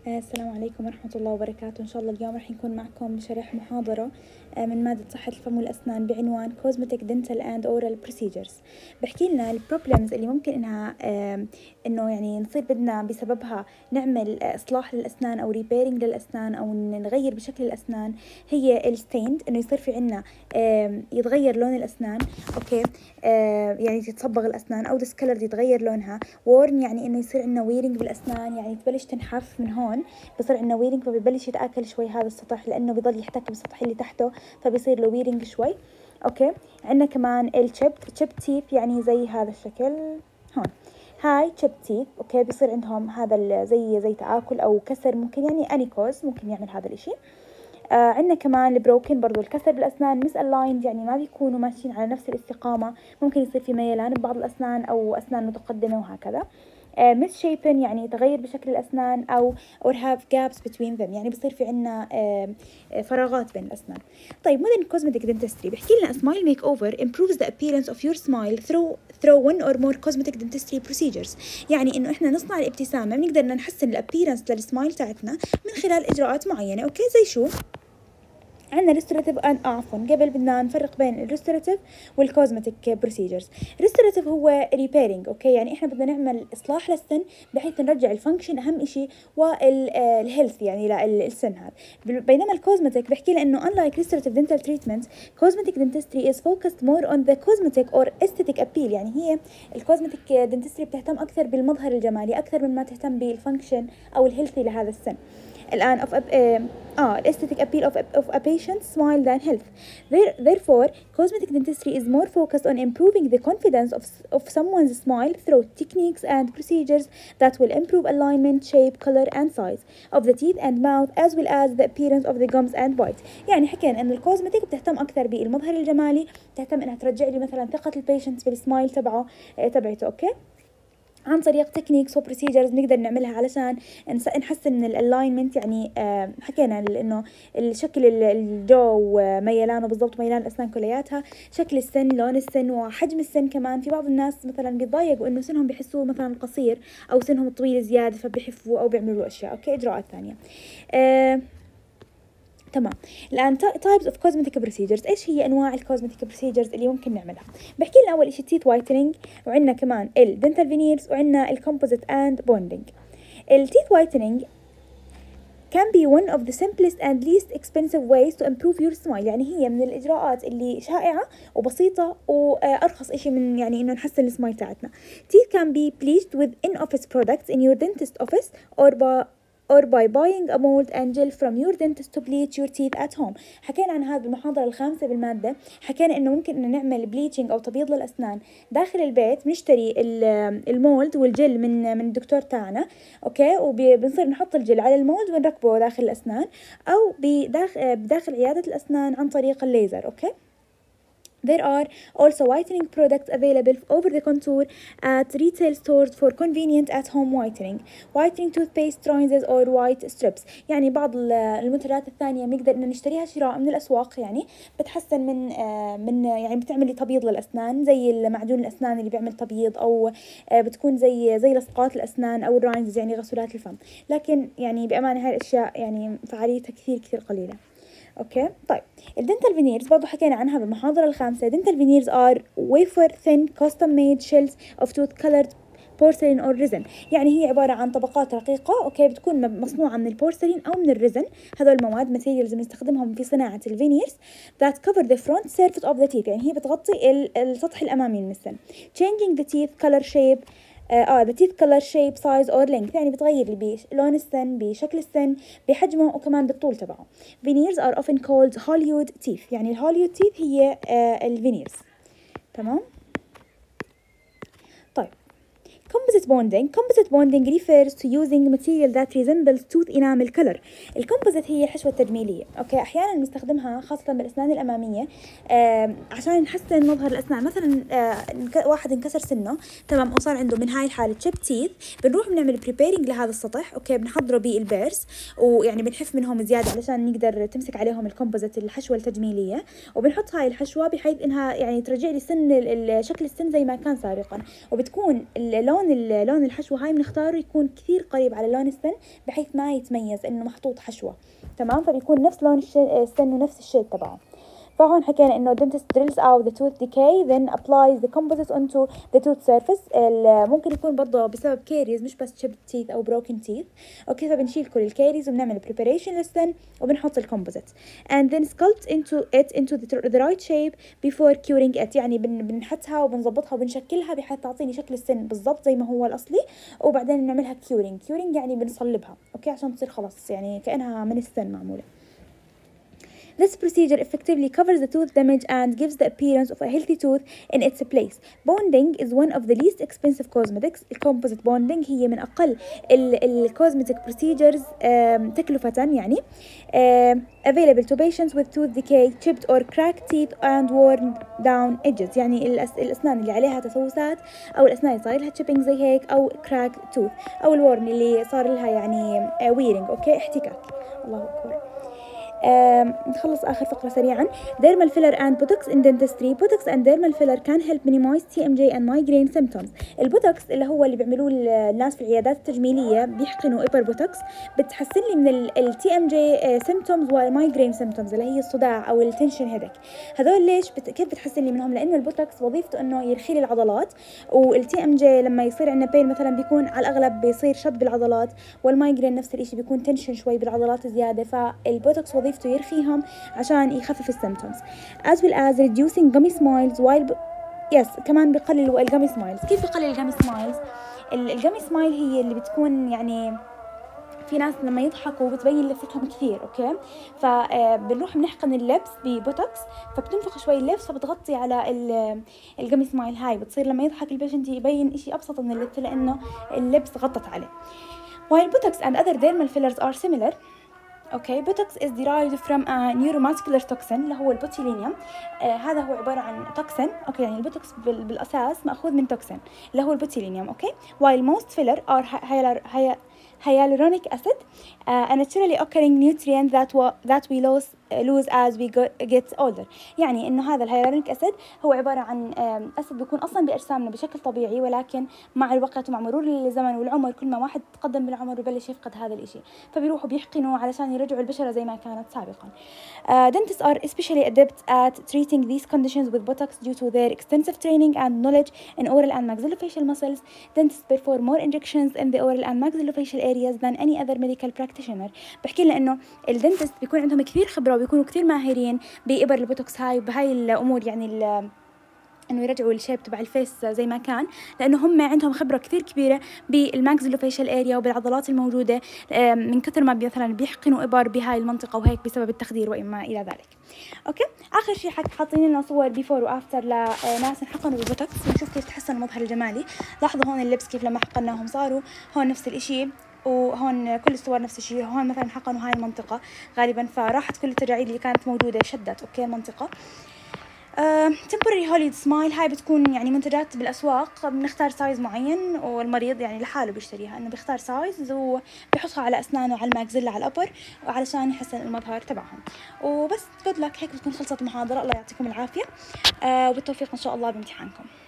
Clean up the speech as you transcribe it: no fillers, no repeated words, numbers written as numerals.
السلام عليكم ورحمة الله وبركاته. إن شاء الله اليوم راح نكون معكم بشرح محاضرة من مادة صحة الفم والأسنان بعنوان Cosmetic Dental and Oral Procedures. بحكي لنا البروبلمز اللي ممكن إنه يعني نصير بدنا بسببها نعمل إصلاح للأسنان أو ريبيرنج للأسنان أو نغير بشكل الأسنان. هي الستيند، إنه يصير في عنا يتغير لون الأسنان، أوكي، يعني تتصبغ الأسنان، أو discolored يتغير لونها. worn يعني إنه يصير عنا ويرنج بالأسنان، يعني تبلش تنحف من هون، بصير عندنا ويرنج فبيبلش يتآكل شوي هذا السطح لأنه بيضل يحتك بالسطح اللي تحته فبيصير له ويرنج شوي. أوكي، عندنا كمان الشيب تيث، يعني زي هذا الشكل هون، هاي تشيب تيث. أوكي، بيصير عندهم هذا زي تآكل أو كسر، ممكن يعني أنيكوز ممكن يعمل هذا الإشي. عندنا كمان البروكن، برضو الكسر بالأسنان، مس ألايند يعني ما بيكونوا ماشيين على نفس الاستقامة، ممكن يصير في ميلان ببعض الأسنان أو أسنان متقدمة وهكذا. مس شيبن يعني تغير بشكل الأسنان، أو or have gaps between them، يعني بصير في عنا فراغات بين الأسنان. طيب modern cosmetic dentistry بحكي لنا smile makeover improves the appearance of your smile through one or more cosmetic dentistry procedures. يعني إنه إحنا نصنع الابتسامة، بنقدر نحسن الابيرنس للسمايل تاعتنا من خلال إجراءات معينة. أوكي، زي شو؟ عندنا ريستوراتيف قبل بدنا نفرق بين الريستوراتيف والكوزمتيك بروسيجرز. الريستوراتيف هو ريبيرنج، اوكي، يعني احنا بدنا نعمل اصلاح للسن بحيث نرجع الفانكشن اهم شيء والهيلث يعني للسن هذا. بينما الكوزمتيك بحكي لنا انه unlike restorative dental treatment cosmetic dentistry is focused more on the cosmetic or aesthetic appeal. يعني هي الكوزمتيك دنتستري بتهتم اكثر بالمظهر الجمالي اكثر من ما تهتم بالفانكشن او الهيلثي لهذا السن. الآن aesthetic appeal of a patient's smile than health. Therefore, cosmetic dentistry is more focused on improving the confidence of someone's smile through techniques and procedures that will improve alignment, shape, color and size of the teeth and mouth, as well as the appearance of the gums and bites. يعني حكينا إن الكوزمتيك بتهتم أكثر بالمظهر الجمالي، بتهتم إنها ترجع لي مثلا ثقة البيشنت بالسمايل تبعته. أوكي، عن طريق تكنيكس وبروسيجرز نقدر نعملها علشان نحسن من الالاينمنت. يعني حكينا انه الشكل الجو ميلانه بالضبط، ميلان الاسنان كلياتها، شكل السن، لون السن، وحجم السن كمان. في بعض الناس مثلا بيتضايقوا انه سنهم بيحسوه مثلا قصير او سنهم طويل زياده فبيحفوا او بيعملوا اشياء. اوكي، اجراءات ثانيه. تمام. الآن types of cosmetic procedures، إيش هي أنواع الكوزمتيك procedures اللي ممكن نعملها؟ بحكي لنا أول إشي teeth whitening، وعندنا كمان dental veneers، وعندنا composite and bonding. teeth whitening can be one of the simplest and least expensive ways to improve your smile. يعني هي من الإجراءات اللي شائعة وبسيطة وأرخص إشي من يعني إنه نحسن السمايل تاعتنا. Teeth can be bleached with in-office products in your dentist office or by buying a mold and gel from your dentist to bleach your teeth at home. حكينا عن هذا المحاضرة الخامسة بالمادة، حكينا إنه ممكن إنه نعمل بليتشنج أو تبييض للأسنان داخل البيت، بنشتري المولد والجل من الدكتور تاعنا، أوكي، وبنصير نحط الجل على المولد ونركبه داخل الأسنان، أو بداخل عيادة الأسنان عن طريق الليزر. أوكي. There are also whitening products available over the contour at retail stores for convenient at-home whitening. Whitening toothpaste, rinses or white strips. يعني بعض المنتجات الثانية بنقدر إن نشتريها شراء من الأسواق، يعني بتحسن من يعني بتعمل لي تبييض للأسنان، زي معجون الأسنان اللي بيعمل تبييض، أو بتكون زي لصقات الأسنان أو الراينز، يعني غسولات الفم. لكن يعني بأمانة هاي الأشياء يعني فعاليتها كثير قليلة. اوكي، طيب الدنتال فينيرز برضو حكينا عنها بالمحاضرة الخامسة. dental veneers are wafer thin custom made shells of tooth colored porcelain or resin. يعني هي عبارة عن طبقات رقيقة، اوكي، بتكون مصنوعة من البورسلين او من الريزن. هذول المواد ماتيريالز بنستخدمهم في صناعة الفينيرز that cover the front surface of the teeth، يعني هي بتغطي السطح الامامي من السن. changing the teeth color shape the teeth color shape size or length، يعني بتغير لي بلون السن، بشكل السن، بحجمه، وكمان بالطول تبعه. veneers are often called Hollywood teeth، يعني الهوليوود teeth هي الفينيرز. تمام. طيب composite bonding refers to using material that resembles tooth enamel color. الكومبوزيت هي حشوة تجميلية، اوكي، احيانا نستخدمها خاصة بالاسنان الامامية عشان نحسن مظهر الاسنان. مثلا واحد انكسر سنه، تمام، وصار عنده من هاي الحالة تشيب تيث، بنروح بنعمل بريبيرنج لهذا السطح، اوكي، بنحضره بالبيرس، ويعني بنحف منهم زيادة علشان نقدر تمسك عليهم الكومبوزيت، الحشوة التجميلية، وبنحط هاي الحشوة بحيث انها يعني ترجع لي شكل السن زي ما كان سابقا، وبتكون اللون لون الحشوة هاي بنختاره يكون كثير قريب على لون السن بحيث ما يتميز انه محطوط حشوة. تمام، فبيكون نفس لون السن ونفس الشيء تبعه. فهون حكينا انه dentist drills out the tooth decay then applies the composite onto the tooth surface. ممكن يكون برضه بسبب كيريز مش بس chipped teeth او broken teeth. اوكي، فبنشيل كل الكيريز وبنعمل preparation للسن وبنحط الكومبوزيت and then sculpt into the right shape before curing it. يعني بنحطها وبنظبطها وبنشكلها بحيث تعطيني شكل السن بالضبط زي ما هو الاصلي، وبعدين بنعملها curing يعني بنصلبها اوكي عشان تصير خلاص يعني كأنها من السن معمولة. This procedure effectively covers the tooth damage and gives the appearance of a healthy tooth in its place. Bonding is one of the least expensive cosmetics. Composite bonding هي من أقل cosmetic procedures تكلفة يعني. Available to patients with tooth decay, chipped or cracked teeth and worn down edges. يعني الأسنان اللي عليها تسوسات أو الأسنان اللي صار لها chipping زي هيك أو cracked tooth أو الورن اللي صار لها يعني wearing أوكي احتكاك. الله أكبر. نخلص آخر فقرة سريعا. dermal filler and botox in dentistry. botox and dermal filler can help minimize TMJ and migraine symptoms. البوتوكس اللي هو اللي بيعملوه الناس في العيادات التجميلية بيحقنوا إبر بوتوكس بتحسن لي من ال TMJ symptoms والمايجرين symptoms اللي هي الصداع أو التنشن هيدك. هذول ليش كيف بتحسن لي منهم؟ لأنه البوتوكس وظيفته إنه يرخي لي العضلات، وال TMJ لما يصير عندنا بين مثلا بيكون على الأغلب بيصير شد بالعضلات، والمايجرين نفس الإشي بيكون تنشن شوي بالعضلات زيادة، فالبوتوكس وظيفته يرخيهم عشان يخفف السيمتومز as well as reducing gummy smiles while كمان بيقلل الجامي سمايلز. كيف بيقلل الجامي سمايلز؟ الجامي سمايل هي اللي بتكون يعني في ناس لما يضحكوا بتبين لبستهم كثير اوكي، فبنروح بنحقن اللبس ببوتوكس فبتنفخ شوي اللبس فبتغطي على الجامي سمايل هاي، بتصير لما يضحك البيشنت يبين اشي ابسط من اللبس لانه اللبس غطت عليه. while botox and other dermal fillers are similar. اوكي، بوتوكس is derived from a neuromuscular toxin اللي هو البوتيلينيوم. هذا هو عبارة عن توكسين اوكي، يعني البوتوكس بالاساس مأخوذ من توكسين اللي هو البوتيلينيوم اوكي. while most filler are hyaluronic acid, a naturally occurring nutrient that we lose as we get older. يعني انه هذا الهيالورونيك اسيد هو عبارة عن اسيد بيكون اصلا باجسامنا بشكل طبيعي، ولكن مع الوقت ومع مرور الزمن والعمر كل ما واحد تقدم بالعمر ببلش يفقد هذا الاشي، فبيروحوا بيحقنوا علشان يرجعوا البشرة زي ما كانت سابقا. Dentists are especially adept at treating these conditions with Botox due to their extensive training and knowledge in oral and maxillofacial muscles. Dentists perform more injections in the oral and maxillofacial areas than any other medical practitioner. بحكي لنا انه الدنتست بيكون عندهم كثير خبرة وبيكونوا كثير ماهرين بإبر البوتوكس هاي وبهاي الأمور، يعني انه يرجعوا الشيب تبع الفيس زي ما كان، لانه هم عندهم خبره كثير كبيره بالماكسيلوفيشال اريا وبالعضلات الموجوده من كثر ما مثلا بيحقنوا ابر بهاي المنطقه وهيك بسبب التخدير وما الى ذلك. اوكي، اخر شيء حاطين لنا صور بيفور وافتر لناس انحقنوا بالبوتوكس ونشوف كيف تحسن المظهر الجمالي. لاحظوا هون اللبس كيف لما حقناهم صاروا هون نفس الاشي، وهون كل الصور نفس الشيء. هون مثلا حقنوا هاي المنطقه غالبا فراحت كل التجاعيد اللي كانت موجوده شدت اوكي المنطقه. temporary Hollywood smile هاي بتكون يعني منتجات بالأسواق، بنختار سايز معين والمريض يعني لحاله بيشتريها، إنه بيختار سايز وبيحطها على أسنانه على الماكسيلا على الأبر علشان يحسن المظهر تبعهم. وبس good luck، هيك بتكون خلصت المحاضرة. الله يعطيكم العافية وبالتوفيق إن شاء الله بامتحانكم.